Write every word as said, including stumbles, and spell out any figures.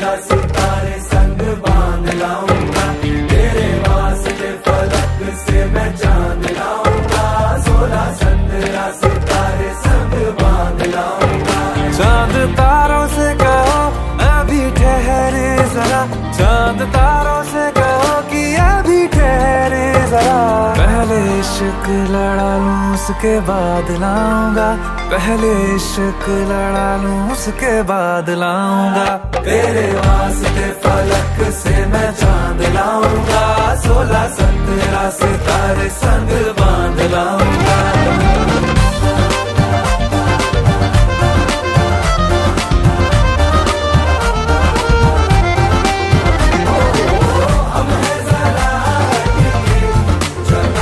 संदरा सितारे संग बांध लाऊंगा, तेरे वास्ते फलक से मैं चांद लाऊंगा, सोलह संदरा सितारे संग बांध लाऊंगा। चांद तारों से कहो अभी ठहरे जरा, चांद तारों से कहो कि अभी ठहरे जरा। पहले इश्क लड़ा लूं उसके बाद लाऊंगा, पहले इश्क लड़ा लूं उसके बाद लाऊंगा। तेरे वास्ते फलक से मैं चांद लाऊंगा, सोलह संदरा सितारे संग बांध लाऊंगा।